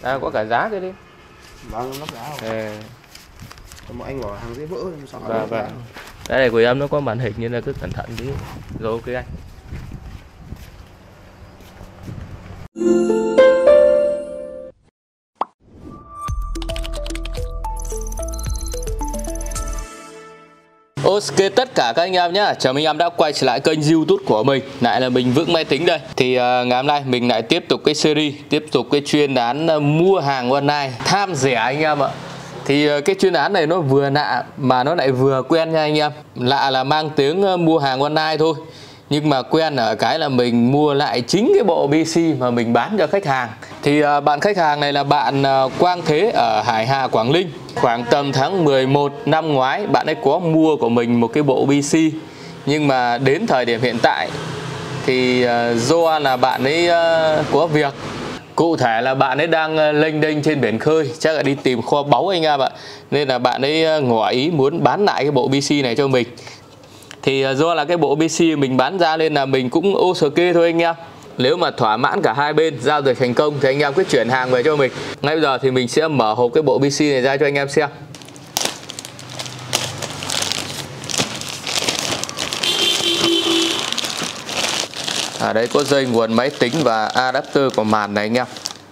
À có cả giá cái đi. Vâng, lắp giá rồi. Một anh bảo hàng dễ vỡ nên sợ. Vâng. Đây này của em nó có màn hình nên là cứ cẩn thận tí. Rồi ok anh. Ok tất cả các anh em nhé, chào mừng anh em đã quay trở lại kênh YouTube của mình. Lại là mình Vững Máy Tính đây. Thì ngày hôm nay mình lại tiếp tục cái series, tiếp tục cái chuyên án mua hàng online tham rẻ anh em ạ. Thì cái chuyên án này nó vừa lạ mà nó lại vừa quen nha anh em. Lạ là mang tiếng mua hàng online thôi, nhưng mà quen ở cái là mình mua lại chính cái bộ PC mà mình bán cho khách hàng. Thì bạn khách hàng này là bạn Quang Thế ở Hải Hà, Quảng Ninh. Khoảng tầm tháng 11 năm ngoái bạn ấy có mua của mình một cái bộ PC. Nhưng mà đến thời điểm hiện tại thì do là bạn ấy có việc. Cụ thể là bạn ấy đang lênh đênh trên biển khơi, chắc là đi tìm kho báu anh em ạ. Nên là bạn ấy ngỏ ý muốn bán lại cái bộ PC này cho mình. Thì do là cái bộ PC mình bán ra nên là mình cũng ok thôi anh em. Nếu mà thỏa mãn cả hai bên, giao dịch thành công thì anh em cứ chuyển hàng về cho mình. Ngay bây giờ thì mình sẽ mở hộp cái bộ PC này ra cho anh em xem. Ở đây có dây nguồn máy tính và adapter của màn này anh em.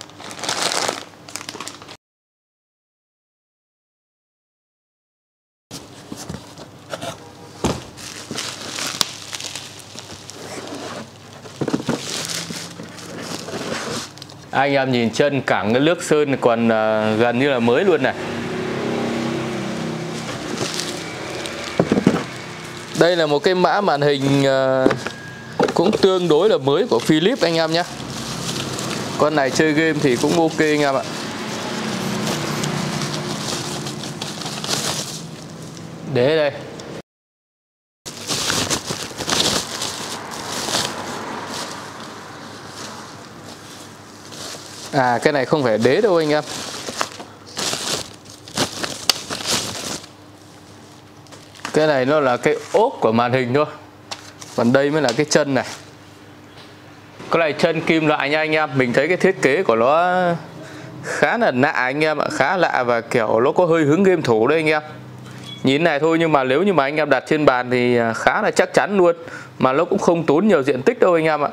Anh em nhìn chân cẳng cái nước sơn còn gần như là mới luôn này. Đây là một cái mã màn hình cũng tương đối là mới của Philips anh em nhé. Con này chơi game thì cũng ok anh em ạ. Để đây. À cái này không phải đế đâu anh em. Cái này nó là cái ốp của màn hình thôi. Còn đây mới là cái chân này. Cái này chân kim loại nha anh em. Mình thấy cái thiết kế của nó khá là lạ anh em ạ. Khá lạ và kiểu nó có hơi hướng game thủ đấy anh em. Nhìn này thôi nhưng mà nếu như mà anh em đặt trên bàn thì khá là chắc chắn luôn. Mà nó cũng không tốn nhiều diện tích đâu anh em ạ.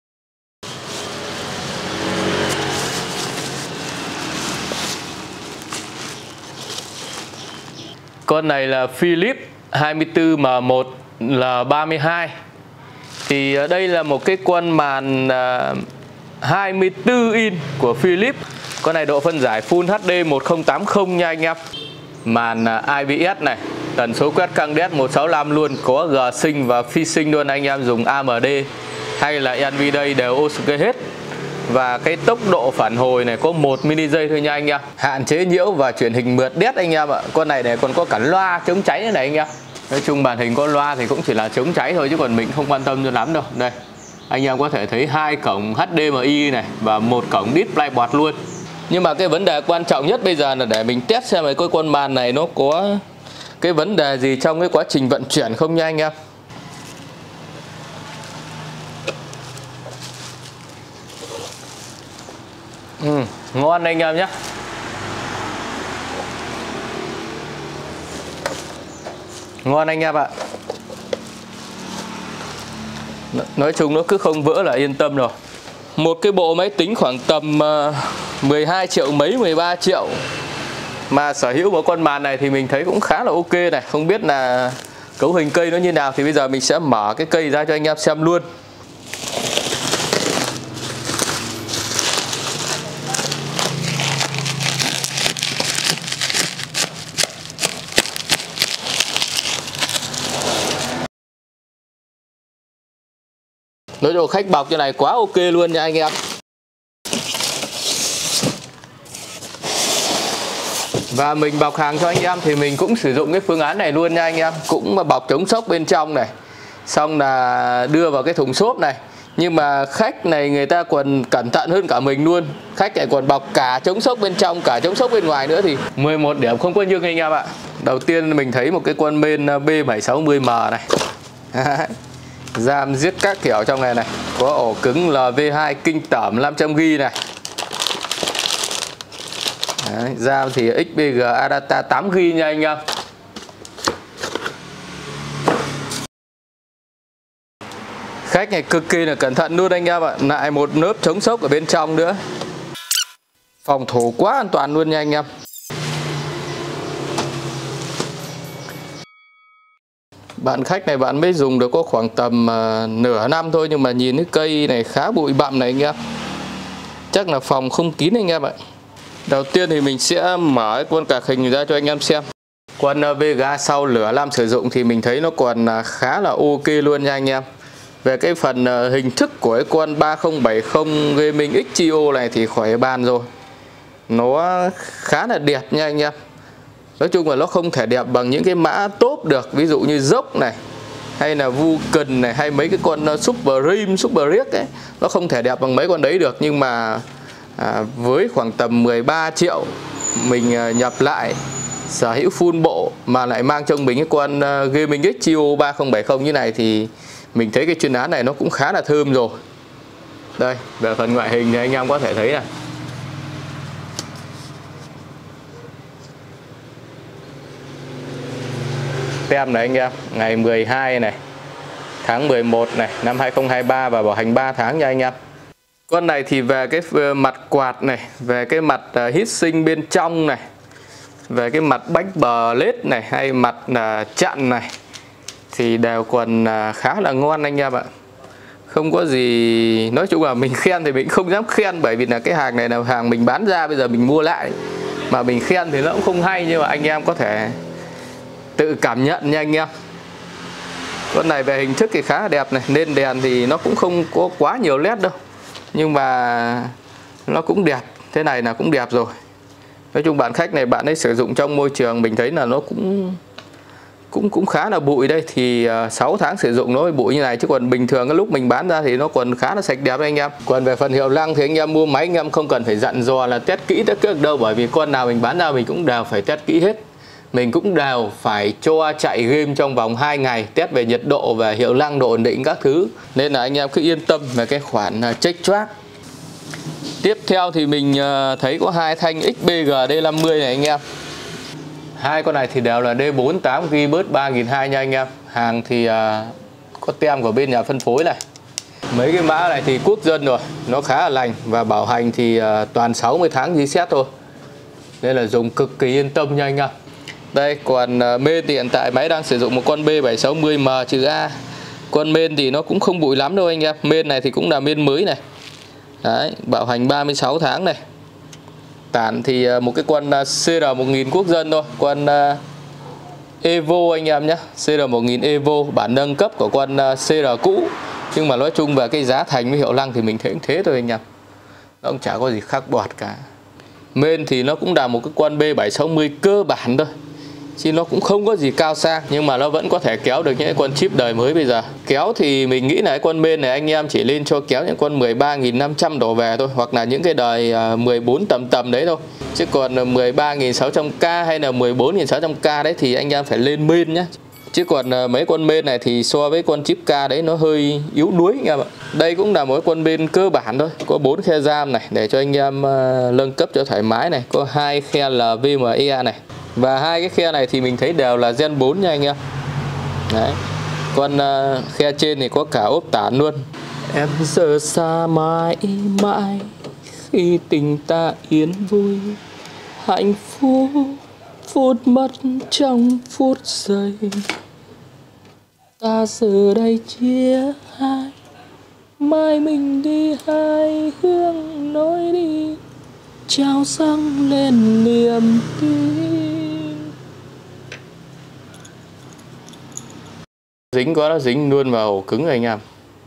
Con này là Philips 24M1 L32. Thì đây là một cái con màn 24 inch của Philips. Con này độ phân giải Full HD 1080 nha anh em. Màn IPS này, tần số quét căng đét 165 luôn, có G-Sync và FreeSync luôn, anh em dùng AMD hay là NVIDIA đều ok hết. Và cái tốc độ phản hồi này có 1 mili giây thôi nha anh em. Hạn chế nhiễu và truyền hình mượt đét anh em ạ. Con này còn có cả loa chống cháy này anh em. Nói chung màn hình có loa thì cũng chỉ là chống cháy thôi chứ còn mình không quan tâm cho lắm đâu. Đây, anh em có thể thấy 2 cổng HDMI này và 1 cổng DisplayPort luôn. Nhưng mà cái vấn đề quan trọng nhất bây giờ là để mình test xem cái con màn này nó có cái vấn đề gì trong cái quá trình vận chuyển không nha anh em. Ngon anh em nhé. Ngon anh em ạ. Nói chung nó cứ không vỡ là yên tâm rồi. Một cái bộ máy tính khoảng tầm 12 triệu mấy, 13 triệu mà sở hữu một con màn này thì mình thấy cũng khá là ok này. Không biết là cấu hình cây nó như nào thì bây giờ mình sẽ mở cái cây ra cho anh em xem luôn. Nói đồ khách bọc như này quá ok luôn nha anh em. Và mình bọc hàng cho anh em thì mình cũng sử dụng cái phương án này luôn nha anh em. Cũng mà bọc chống xốc bên trong này, xong là đưa vào cái thùng xốp này. Nhưng mà khách này người ta còn cẩn thận hơn cả mình luôn. Khách này còn bọc cả chống xốc bên trong, cả chống xốc bên ngoài nữa thì 11 điểm không có nhưng anh em ạ. Đầu tiên mình thấy một cái con main B760M này. RAM giết các kiểu trong này này. Có ổ cứng LV2 kinh tởm 500GB này. Đấy, RAM thì XPG Adata 8GB nha anh em. Khách này cực kỳ là cẩn thận luôn anh em ạ. Lại một lớp chống sốc ở bên trong nữa. Phòng thủ quá an toàn luôn nha anh em. Bạn khách này bạn mới dùng được có khoảng tầm nửa năm thôi, nhưng mà nhìn cái cây này khá bụi bặm này anh em. Chắc là phòng không kín anh em ạ. Đầu tiên thì mình sẽ mở cái con cạc hình ra cho anh em xem. Con Vega sau lửa năm sử dụng thì mình thấy nó còn khá là ok luôn nha anh em. Về cái phần hình thức của cái con 3070 Gaming XTO này thì khỏi bàn rồi. Nó khá là đẹp nha anh em. Nói chung là nó không thể đẹp bằng những cái mã top được. Ví dụ như Dốc này, hay là Vulcan này, hay mấy cái con Supreme, Super Rick ấy. Nó không thể đẹp bằng mấy con đấy được. Nhưng mà với khoảng tầm 13 triệu mình nhập lại, sở hữu full bộ mà lại mang trong mình cái con Gaming XTO 3070 như này thì mình thấy cái chuyên án này nó cũng khá là thơm rồi. Đây, về phần ngoại hình thì anh em có thể thấy này. Tem này anh em, ngày 12 này, tháng 11 này, năm 2023 và bảo hành 3 tháng nha anh em. Con này thì về cái mặt quạt này, về cái mặt heat sink bên trong này, về cái mặt backplate này, hay mặt chặn này thì đều còn khá là ngon anh em ạ. Không có gì, nói chung là mình khen thì mình không dám khen, bởi vì là cái hàng này là hàng mình bán ra, bây giờ mình mua lại mà mình khen thì nó cũng không hay, nhưng mà anh em có thể tự cảm nhận nha anh em. Con này về hình thức thì khá là đẹp này, nên đèn thì nó cũng không có quá nhiều led đâu, nhưng mà nó cũng đẹp, thế này là cũng đẹp rồi. Nói chung bạn khách này bạn ấy sử dụng trong môi trường mình thấy là nó cũng khá là bụi đây, thì 6 tháng sử dụng nó bụi như này, chứ còn bình thường cái lúc mình bán ra thì nó còn khá là sạch đẹp anh em. Còn về phần hiệu năng thì anh em mua máy anh em không cần phải dặn dò là test kỹ tất cả đâu, bởi vì con nào mình bán ra mình cũng đều phải test kỹ hết. Mình cũng đều phải cho chạy game trong vòng 2 ngày, test về nhiệt độ, về hiệu năng, độ ổn định các thứ, nên là anh em cứ yên tâm về cái khoản check track. Tiếp theo thì mình thấy có hai thanh XPG D50 này anh em. Hai con này thì đều là D4 8GB bớt 3.200 nha anh em. Hàng thì có tem của bên nhà phân phối này. Mấy cái mã này thì quốc dân rồi, nó khá là lành, và bảo hành thì toàn 60 tháng reset thôi, nên là dùng cực kỳ yên tâm nha anh em. Đây, còn main thì hiện tại máy đang sử dụng một con B760M-A. Con main thì nó cũng không bụi lắm đâu anh em. Main này thì cũng là main mới này. Đấy, bảo hành 36 tháng này. Tản thì một cái con CR1000 quốc dân thôi, con Evo anh em nhé. CR1000 Evo, bản nâng cấp của con CR cũ. Nhưng mà nói chung về cái giá thành với hiệu năng thì mình thấy cũng thế thôi anh em. Nó cũng chả có gì khác bọt cả. Main thì nó cũng là một cái con B760 cơ bản thôi, chứ nó cũng không có gì cao sang, nhưng mà nó vẫn có thể kéo được những con chip đời mới bây giờ. Kéo thì mình nghĩ là cái con main này anh em chỉ lên cho kéo những con 13.500 đổ về thôi, hoặc là những cái đời 14 tầm đấy thôi. Chứ còn 13.600K hay là 14.600K đấy thì anh em phải lên main nhé. Chứ còn mấy con main này thì so với con chip K đấy nó hơi yếu đuối anh em ạ. Đây cũng là một con main cơ bản thôi, có 4 khe RAM này để cho anh em nâng cấp cho thoải mái này, có 2 khe LVME này. Và hai cái khe này thì mình thấy đều là Gen 4 nha anh em. Đấy. Con khe trên thì có cả ốp tản luôn. Em giờ xa mãi mãi khi tình ta yên vui, hạnh phúc phút mất trong phút giây. Ta giờ đây chia hai, mai mình đi hai hướng lối đi, trao dâng lên niềm tin. Dính quá, nó dính luôn vào ổ cứng rồi anh em.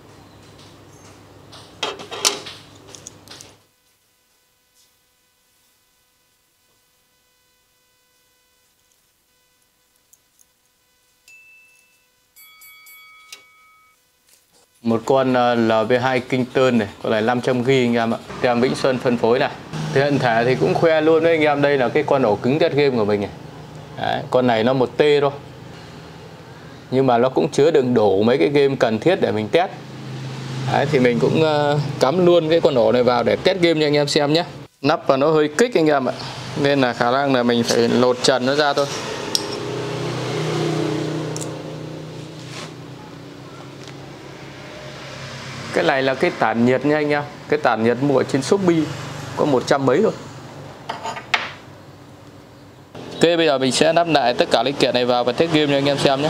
Một con LV2 Kingston này, con này 500GB anh em ạ. Tem Vĩnh Xuân phân phối này. Thì hiện thể thì cũng khoe luôn với anh em, đây là cái con ổ cứng test game của mình này. Đấy, con này nó 1T thôi, nhưng mà nó cũng chứa đựng đủ mấy cái game cần thiết để mình test. Đấy, thì mình cũng cắm luôn cái con ổ này vào để test game cho anh em xem nhé. Nắp và nó hơi kích anh em ạ. nên là khả năng là mình phải lột trần nó ra thôi. Cái này là cái tản nhiệt nha anh em. Cái tản nhiệt mua ở trên Shopee có 100 mấy thôi. Ok, bây giờ mình sẽ lắp lại tất cả linh kiện này vào và test game cho anh em xem nhé.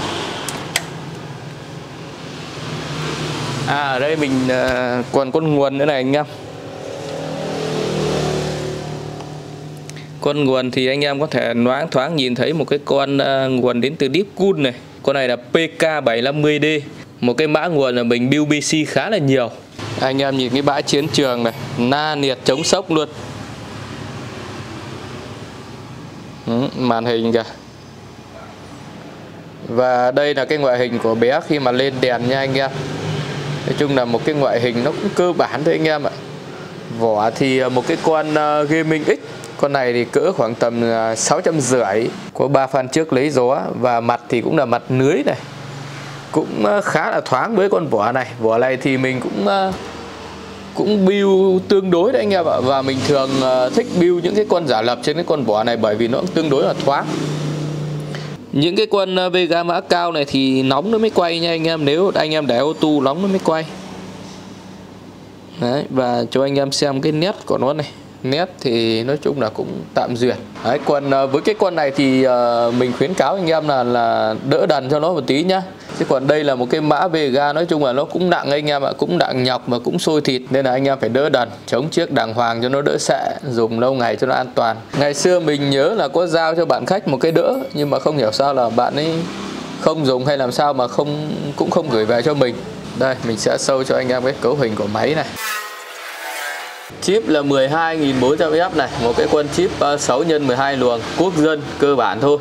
Ở đây mình còn con nguồn nữa này anh em. Con nguồn thì anh em có thể loáng thoáng nhìn thấy một cái con nguồn đến từ Deepcool này. Con này là PK750D, một cái mã nguồn là mình build PC khá là nhiều. Anh em nhìn cái bãi chiến trường này, na nhiệt chống sốc luôn. Màn hình kìa. Và đây là cái ngoại hình của bé khi mà lên đèn nha anh em. Nói chung là một cái ngoại hình nó cũng cơ bản thôi anh em ạ. Vỏ thì một cái con Gaming X. Con này thì cỡ khoảng tầm 650, có 3 phan trước lấy gió. Và mặt thì cũng là mặt lưới này, cũng khá là thoáng với con vỏ này. Vỏ này thì mình cũng build tương đối đấy anh em ạ. Và mình thường thích build những cái con giả lập trên cái con vỏ này, bởi vì nó cũng tương đối là thoáng. Những cái con Vega mã cao này thì nóng nó mới quay nha anh em. Nếu anh em để auto nóng nó mới quay. Đấy, và cho anh em xem cái nét của nó này. Nét thì nói chung là cũng tạm duyệt. Đấy, còn với cái con này thì mình khuyến cáo anh em là đỡ đần cho nó một tí nhá. Chứ còn đây là một cái mã Vega, nói chung là nó cũng nặng anh em ạ, cũng nặng nhọc mà cũng sôi thịt, nên là anh em phải đỡ đần, chống chiếc đàng hoàng cho nó đỡ xệ, dùng lâu ngày cho nó an toàn. Ngày xưa mình nhớ là có giao cho bạn khách một cái đỡ, nhưng mà không hiểu sao là bạn ấy không dùng hay làm sao mà cũng không gửi về cho mình. Đây, mình sẽ show cho anh em cái cấu hình của máy này. Chip là 12.400F này, một cái con chip 6x12 luồng quốc dân cơ bản thôi.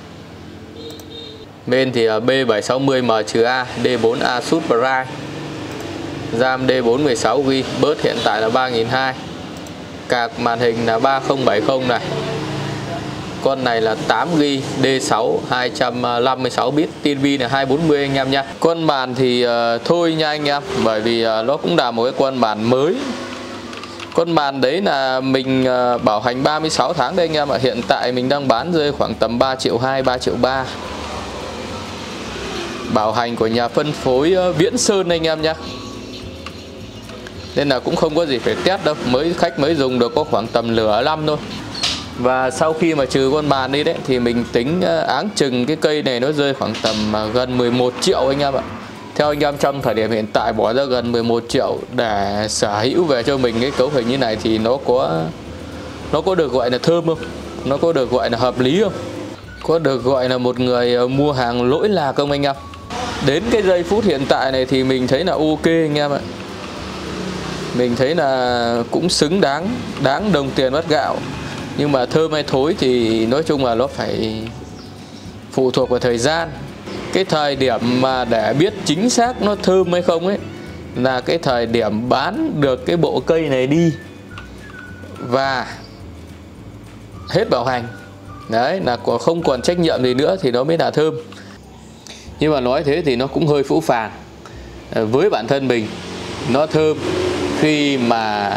Bên thì B760M-A D4A Super Prime, RAM D416GB, bớt hiện tại là 3.200. Card màn hình là 3070 này. Con này là 8GB D6 256 bit, TV là 240 anh em nha. Con bàn thì thôi nha anh em, bởi vì nó cũng là một cái con bàn mới. Con bàn đấy là mình bảo hành 36 tháng đây anh em ạ. Hiện tại mình đang bán rơi khoảng tầm 3.200.000, 3.300.000. Bảo hành của nhà phân phối Viễn Sơn anh em nhé. Nên là cũng không có gì phải test đâu. Khách mới dùng được có khoảng tầm nửa năm thôi. Và sau khi mà trừ con bàn đi đấy thì mình tính áng chừng cái cây này nó rơi khoảng tầm gần 11 triệu anh em ạ. Theo anh em trong thời điểm hiện tại bỏ ra gần 11 triệu để sở hữu về cho mình cái cấu hình như này thì nó có được gọi là thơm không? Nó có được gọi là hợp lý không? Có được gọi là một người mua hàng lỗi lạc không anh em? Đến cái giây phút hiện tại này thì mình thấy là ok anh em ạ. Mình thấy là cũng xứng đáng đồng tiền bát gạo. Nhưng mà thơm hay thối thì nói chung là nó phải phụ thuộc vào thời gian. Cái thời điểm mà để biết chính xác nó thơm hay không ấy là cái thời điểm bán được cái bộ cây này đi và hết bảo hành. Đấy, là không còn trách nhiệm gì nữa thì nó mới là thơm. Nhưng mà nói thế thì nó cũng hơi phũ phàng. Với bản thân mình, nó thơm khi mà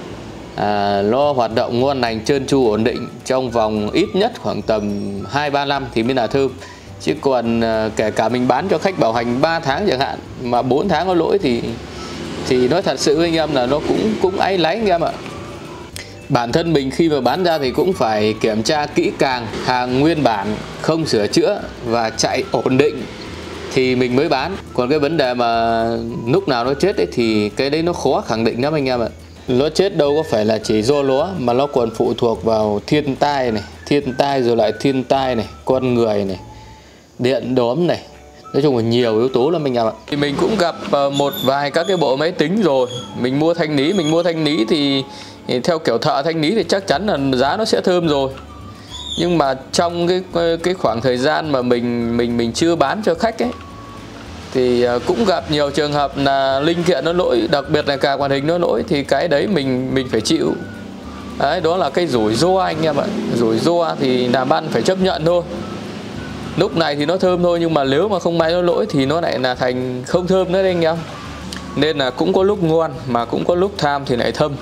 nó hoạt động ngon lành, trơn tru, ổn định trong vòng ít nhất khoảng tầm 2-3 năm thì mới là thơm. Chứ còn kể cả mình bán cho khách bảo hành 3 tháng chẳng hạn, mà 4 tháng có lỗi thì nói thật sự với anh em là nó cũng áy náy anh em ạ. Bản thân mình khi mà bán ra thì cũng phải kiểm tra kỹ càng, hàng nguyên bản, không sửa chữa và chạy ổn định thì mình mới bán. Còn cái vấn đề mà lúc nào nó chết ấy thì cái đấy nó khó khẳng định lắm anh em ạ. Nó chết đâu có phải là chỉ do nó, mà nó còn phụ thuộc vào thiên tai rồi lại thiên tai này, con người này, điện đóm này, nói chung là nhiều yếu tố lắm anh em ạ. Thì mình cũng gặp một vài các cái bộ máy tính rồi, mình mua thanh lý thì theo kiểu thợ thanh lý thì chắc chắn là giá nó sẽ thơm rồi. Nhưng mà trong cái khoảng thời gian mà mình chưa bán cho khách ấy thì cũng gặp nhiều trường hợp là linh kiện nó lỗi, đặc biệt là cả màn hình nó lỗi, thì cái đấy mình phải chịu. Đấy, đó là cái rủi ro anh em ạ. Rủi ro thì làm ăn phải chấp nhận thôi. Lúc này thì nó thơm thôi, nhưng mà nếu mà không may nó lỗi thì nó lại là thành không thơm nữa đấy anh em. Nên là cũng có lúc ngon mà cũng có lúc tham thì lại thâm.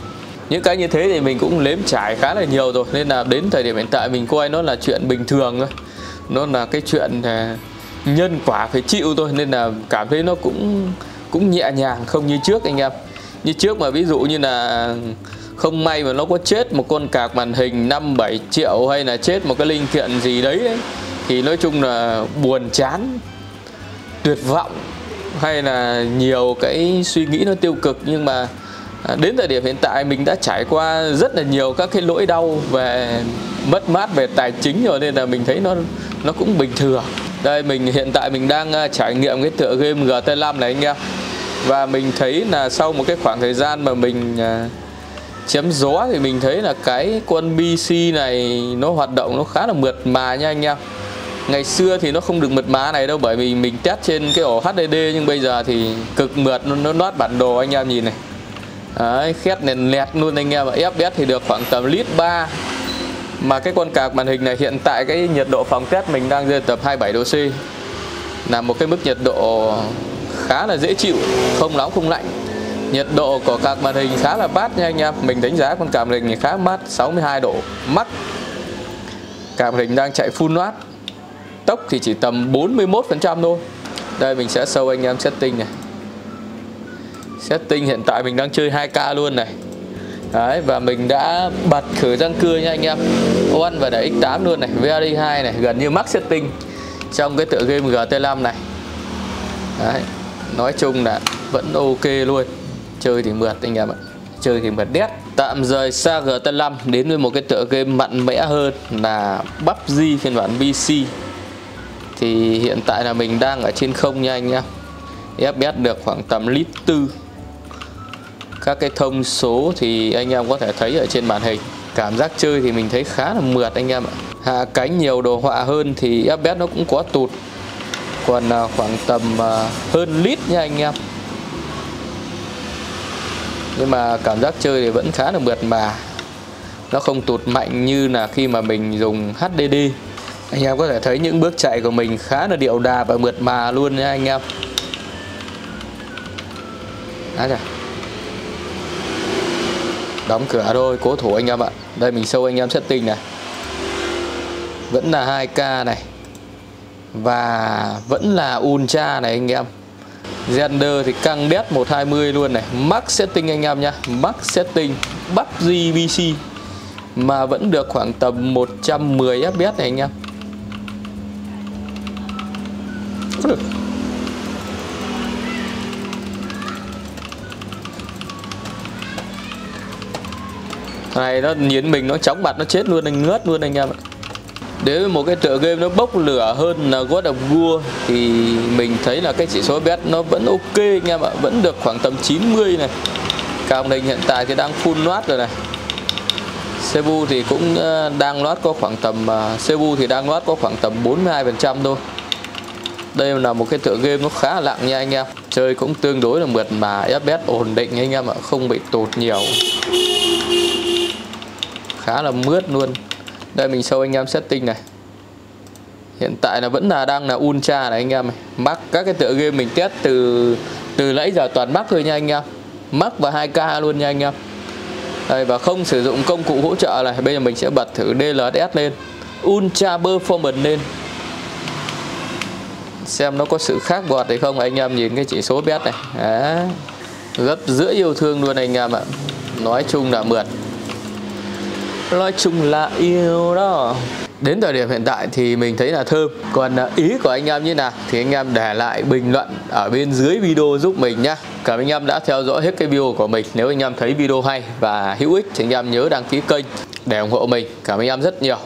Những cái như thế thì mình cũng nếm trải khá là nhiều rồi, nên là đến thời điểm hiện tại mình coi nó là chuyện bình thường thôi. Nó là cái chuyện nhân quả phải chịu thôi, nên là cảm thấy nó cũng nhẹ nhàng, không như trước anh em. Như trước mà ví dụ như là không may mà nó có chết một con card màn hình 5-7 triệu hay là chết một cái linh kiện gì đấy thì nói chung là buồn chán, tuyệt vọng, hay là nhiều cái suy nghĩ nó tiêu cực. Nhưng mà đến thời điểm hiện tại mình đã trải qua rất là nhiều các cái nỗi đau về mất mát về tài chính rồi, nên là mình thấy nó cũng bình thường. Đây hiện tại mình đang trải nghiệm cái tựa game GT5 này anh em. Và mình thấy là sau một cái khoảng thời gian mà mình chém gió thì mình thấy là cái con PC này nó hoạt động nó khá là mượt mà nha anh em. Ngày xưa thì nó không được mượt mà này đâu, bởi vì mình test trên cái ổ HDD, nhưng bây giờ thì cực mượt, nó nót bản đồ anh em nhìn này. Đấy, khét nền nẹt luôn anh em. FPS thì được khoảng tầm lít 3. Mà cái con card màn hình này hiện tại cái nhiệt độ phòng test mình đang rơi tầm 27 độ C, là một cái mức nhiệt độ khá là dễ chịu, không nóng không lạnh. Nhiệt độ của card màn hình khá là mát nha anh em. Mình đánh giá con card màn hình này khá mát, 62 độ max. Card màn hình đang chạy full watt, tốc thì chỉ tầm 41% thôi. Đây mình sẽ show anh em setting này. Setting hiện tại mình đang chơi 2K luôn này. Đấy, và mình đã bật khử răng cưa nha anh em, One và đẩy X8 luôn này, VRI2 này, gần như max setting trong cái tựa game GT5 này. Đấy, nói chung là vẫn ok luôn. Chơi thì mượt anh em ạ, chơi thì mượt đét. Tạm rời xa GT5 đến với một cái tựa game mạnh mẽ hơn là PUBG phiên bản PC. Thì hiện tại là mình đang ở trên không nha anh em. FPS được khoảng tầm lít 4. Các cái thông số thì anh em có thể thấy ở trên màn hình. Cảm giác chơi thì mình thấy khá là mượt anh em ạ. Hạ cánh nhiều đồ họa hơn thì FPS nó cũng có tụt, còn khoảng tầm hơn lít nha anh em. Nhưng mà cảm giác chơi thì vẫn khá là mượt mà, nó không tụt mạnh như là khi mà mình dùng HDD. Anh em có thể thấy những bước chạy của mình khá là điệu đà và mượt mà luôn nha anh em. Đóng cửa thôi, cố thủ anh em ạ. Đây mình show anh em setting này. Vẫn là 2K này, và vẫn là Ultra này anh em. Render thì căng đét 120 luôn này. Max setting anh em nha, max setting PUBG PC, mà vẫn được khoảng tầm 110 FPS này anh em. Này nó nhìn mình nó chóng mặt nó chết luôn, anh ngớt luôn anh em ạ. Đến với một cái tựa game nó bốc lửa hơn là God of War thì mình thấy là cái chỉ số FPS nó vẫn ok anh em ạ, vẫn được khoảng tầm 90 này. Card màn hình hiện tại thì đang full watt rồi này. CPU thì cũng đang loát có khoảng tầm CPU thì đang loát có khoảng tầm 42% thôi. Đây là một cái tựa game nó khá là nặng nha anh em. Chơi cũng tương đối là mượt mà, FPS ổn định anh em ạ, không bị tụt nhiều, khá là mướt luôn. Đây mình show anh em setting này. Hiện tại là vẫn là đang là Ultra này anh em này. Max, các cái tựa game mình test từ nãy giờ toàn Max thôi nha anh em. Max và 2K luôn nha anh em. Đây, và không sử dụng công cụ hỗ trợ này. Bây giờ mình sẽ bật thử DLSS lên, Ultra Performance lên, xem nó có sự khác bọt hay không. Anh em nhìn cái chỉ số FPS này. Đó, gấp rưỡi yêu thương luôn anh em ạ. Nói chung là mượt, nói chung là yêu đó. Đến thời điểm hiện tại thì mình thấy là thơm. Còn ý của anh em như nào thì anh em để lại bình luận ở bên dưới video giúp mình nhá. Cảm ơn anh em đã theo dõi hết cái video của mình. Nếu anh em thấy video hay và hữu ích thì anh em nhớ đăng ký kênh để ủng hộ mình. Cảm ơn anh em rất nhiều.